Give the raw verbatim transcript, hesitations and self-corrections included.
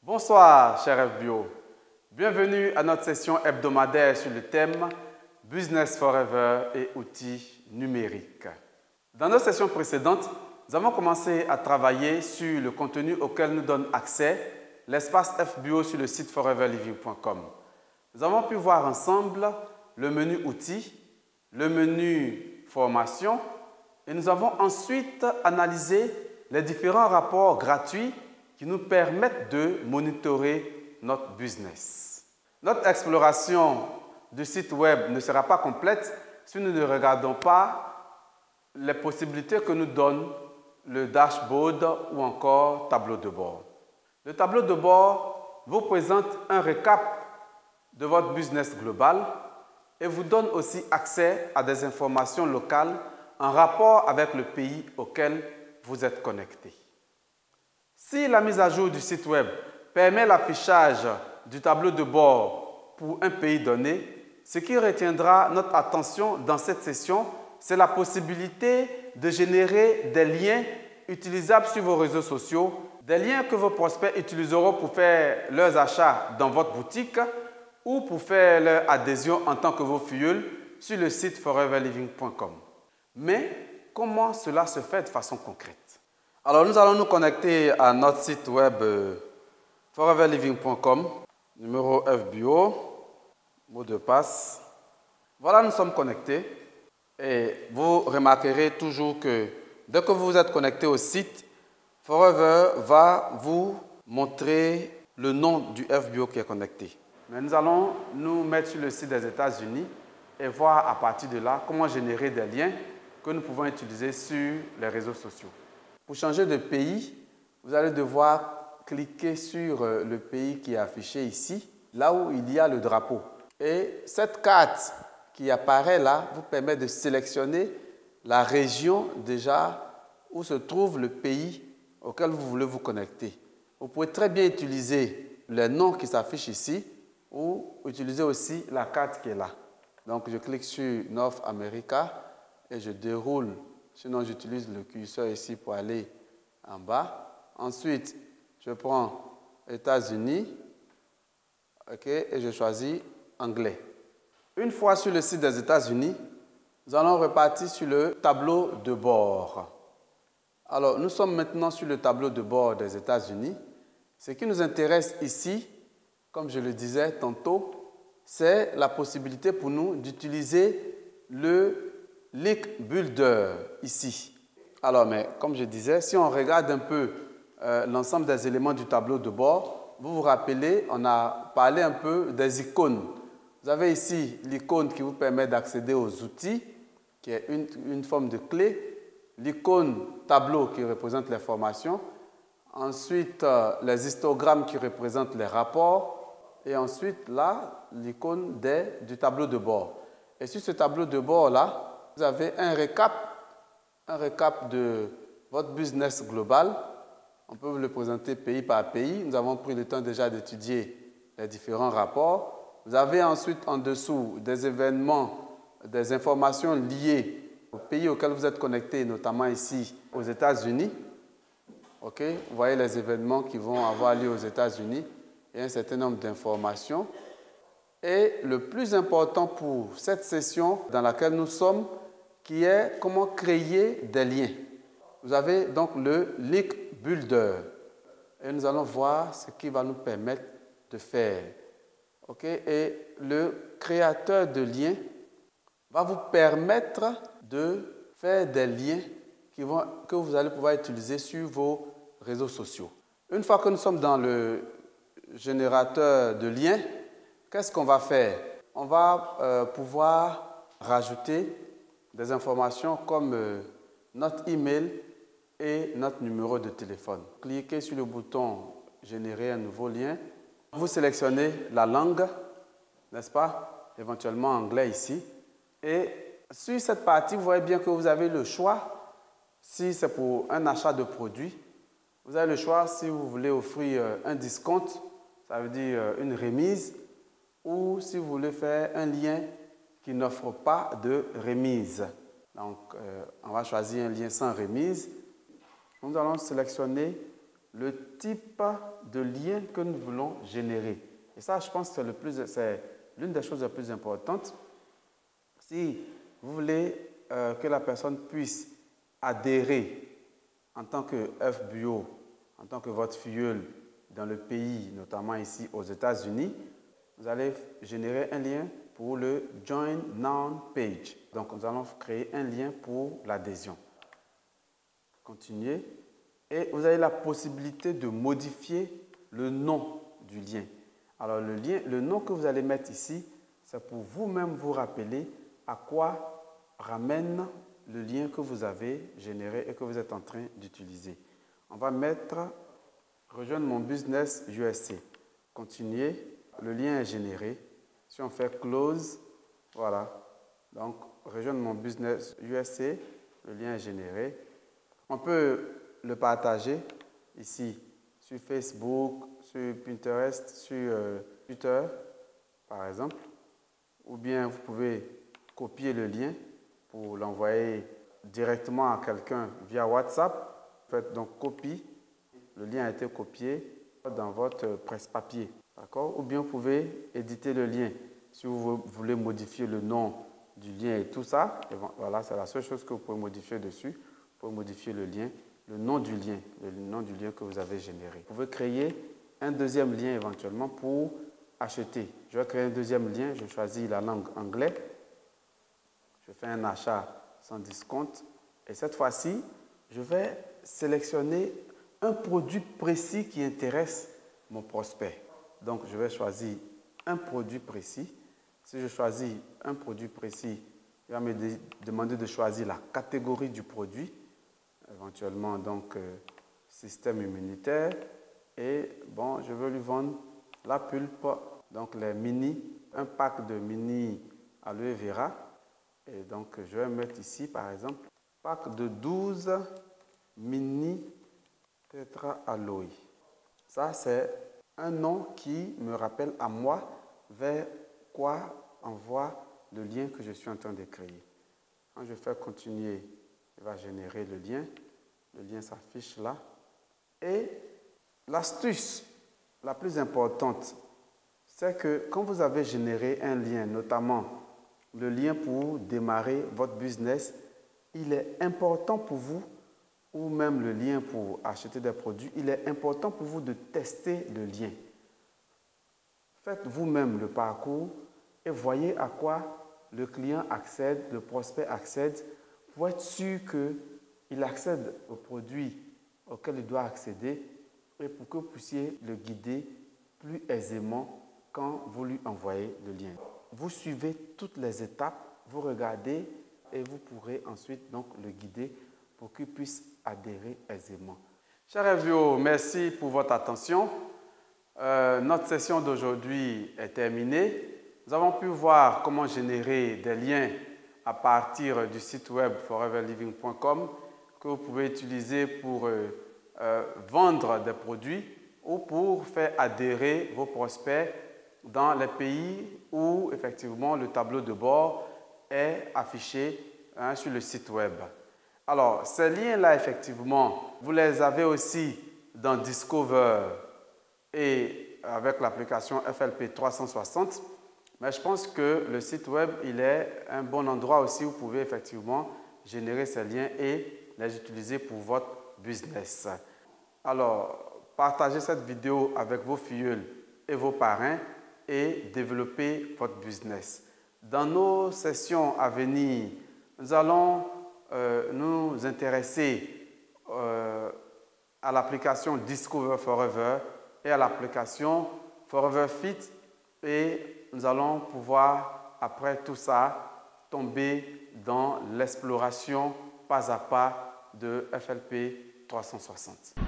Bonsoir, cher F B O. Bienvenue à notre session hebdomadaire sur le thème Business Forever et outils numériques. Dans nos sessions précédentes, nous avons commencé à travailler sur le contenu auquel nous donne accès l'espace F B O sur le site forever living point com. Nous avons pu voir ensemble le menu outils, le menu formation et nous avons ensuite analysé les différents rapports gratuits qui nous permettent de monitorer notre business. Notre exploration du site web ne sera pas complète si nous ne regardons pas les possibilités que nous donne le dashboard ou encore tableau de bord. Le tableau de bord vous présente un récap de votre business global et vous donne aussi accès à des informations locales en rapport avec le pays auquel vous êtes connecté. Si la mise à jour du site web permet l'affichage du tableau de bord pour un pays donné, ce qui retiendra notre attention dans cette session, c'est la possibilité de générer des liens utilisables sur vos réseaux sociaux, des liens que vos prospects utiliseront pour faire leurs achats dans votre boutique ou pour faire leur adhésion en tant que vos filleuls sur le site forever living point com. Mais comment cela se fait de façon concrète? Alors, nous allons nous connecter à notre site web euh, forever living point com, numéro F B O, mot de passe. Voilà, nous sommes connectés et vous remarquerez toujours que dès que vous êtes connecté au site, Forever va vous montrer le nom du F B O qui est connecté. Mais nous allons nous mettre sur le site des États-Unis et voir à partir de là comment générer des liens que nous pouvons utiliser sur les réseaux sociaux. Pour changer de pays, vous allez devoir cliquer sur le pays qui est affiché ici, là où il y a le drapeau. Et cette carte qui apparaît là vous permet de sélectionner la région déjà où se trouve le pays auquel vous voulez vous connecter. Vous pouvez très bien utiliser les noms qui s'affichent ici ou utiliser aussi la carte qui est là. Donc, je clique sur North America et je déroule. Sinon, j'utilise le curseur ici pour aller en bas. Ensuite, je prends États-Unis, okay, et je choisis Anglais. Une fois sur le site des États-Unis, nous allons repartir sur le tableau de bord. Alors, nous sommes maintenant sur le tableau de bord des États-Unis. Ce qui nous intéresse ici, comme je le disais tantôt, c'est la possibilité pour nous d'utiliser le Link Builder ici. Alors, mais comme je disais, si on regarde un peu euh, l'ensemble des éléments du tableau de bord, vous vous rappelez, on a parlé un peu des icônes. Vous avez ici l'icône qui vous permet d'accéder aux outils, qui est une, une forme de clé. L'icône tableau qui représente les formations. Ensuite, euh, les histogrammes qui représentent les rapports. Et ensuite, là, l'icône du tableau de bord. Et sur ce tableau de bord-là, vous avez un récap, un récap de votre business global. On peut vous le présenter pays par pays. Nous avons pris le temps déjà d'étudier les différents rapports. Vous avez ensuite en dessous des événements, des informations liées au pays auquel vous êtes connecté, notamment ici aux États-Unis. Okay? Vous voyez les événements qui vont avoir lieu aux États-Unis et un certain nombre d'informations. Et le plus important pour cette session dans laquelle nous sommes, qui est comment créer des liens. Vous avez donc le Link Builder. Et nous allons voir ce qui va nous permettre de faire. Okay? Et le créateur de liens va vous permettre de faire des liens qui vont, que vous allez pouvoir utiliser sur vos réseaux sociaux. Une fois que nous sommes dans le générateur de liens, qu'est-ce qu'on va faire? On va euh, pouvoir rajouter des informations comme euh, notre email et notre numéro de téléphone. Cliquez sur le bouton « Générer un nouveau lien ». Vous sélectionnez la langue, n'est-ce pas? Éventuellement anglais ici. Et sur cette partie, vous voyez bien que vous avez le choix. Si c'est pour un achat de produits, vous avez le choix si vous voulez offrir euh, un discount, ça veut dire euh, une remise, ou si vous voulez faire un lien qui n'offre pas de remise. Donc, euh, on va choisir un lien sans remise. Nous allons sélectionner le type de lien que nous voulons générer. Et ça, je pense que c'est l'une des choses les plus importantes. Si vous voulez euh, que la personne puisse adhérer en tant que F B O, en tant que votre filleul dans le pays, notamment ici aux États-Unis, vous allez générer un lien pour le Join Now page. Donc, nous allons créer un lien pour l'adhésion. Continuez. Et vous avez la possibilité de modifier le nom du lien. Alors, le, lien, le nom que vous allez mettre ici, c'est pour vous-même vous rappeler à quoi ramène le lien que vous avez généré et que vous êtes en train d'utiliser. On va mettre « Rejoindre mon business U S A ». Continuez. Le lien est généré. Si on fait « Close », voilà. Donc, « Rejoindre mon business U S A », le lien est généré. On peut le partager ici sur Facebook, sur Pinterest, sur euh, Twitter, par exemple. Ou bien vous pouvez copier le lien pour l'envoyer directement à quelqu'un via WhatsApp. Faites donc copie. Le lien a été copié dans votre presse-papier. D'accord? Ou bien vous pouvez éditer le lien. Si vous voulez modifier le nom du lien et tout ça, et voilà, c'est la seule chose que vous pouvez modifier dessus. Vous pouvez modifier le lien, le nom du lien, le nom du lien que vous avez généré. Vous pouvez créer un deuxième lien éventuellement pour acheter. Je vais créer un deuxième lien. Je choisis la langue anglaise. Je fais un achat sans discount. Et cette fois-ci, je vais sélectionner un produit précis qui intéresse mon prospect. Donc, je vais choisir un produit précis. Si je choisis un produit précis, il va me demander de choisir la catégorie du produit, éventuellement donc euh, système immunitaire. Et bon, je veux lui vendre la pulpe, donc les mini, un pack de mini aloe vera. Et donc, je vais mettre ici, par exemple, pack de douze mini tétra aloe. Ça, c'est un nom qui me rappelle à moi vers quoi envoie le lien que je suis en train de créer. Quand je fais continuer, il va générer le lien. Le lien s'affiche là. Et l'astuce la plus importante, c'est que quand vous avez généré un lien, notamment le lien pour démarrer votre business, il est important pour vous, ou même le lien pour acheter des produits, il est important pour vous de tester le lien. Faites vous-même le parcours et voyez à quoi le client accède, le prospect accède, pour être sûr qu'il accède au produit auquel il doit accéder et pour que vous puissiez le guider plus aisément quand vous lui envoyez le lien. Vous suivez toutes les étapes, vous regardez et vous pourrez ensuite donc le guider pour qu'il puisse adhérer aisément. Chers F B O, merci pour votre attention. Euh, notre session d'aujourd'hui est terminée. Nous avons pu voir comment générer des liens à partir du site web forever living point com que vous pouvez utiliser pour euh, euh, vendre des produits ou pour faire adhérer vos prospects dans les pays où effectivement le tableau de bord est affiché hein, sur le site web. Alors, ces liens-là, effectivement, vous les avez aussi dans Discover et avec l'application F L P trois cent soixante. Mais je pense que le site web, il est un bon endroit aussi où vous pouvez effectivement générer ces liens et les utiliser pour votre business. Alors, partagez cette vidéo avec vos filleuls et vos parrains et développez votre business. Dans nos sessions à venir, nous allons euh, nous intéresser euh, à l'application Discover Forever et à l'application Forever Fit et nous allons pouvoir, après tout ça, tomber dans l'exploration pas à pas de F L P trois cent soixante.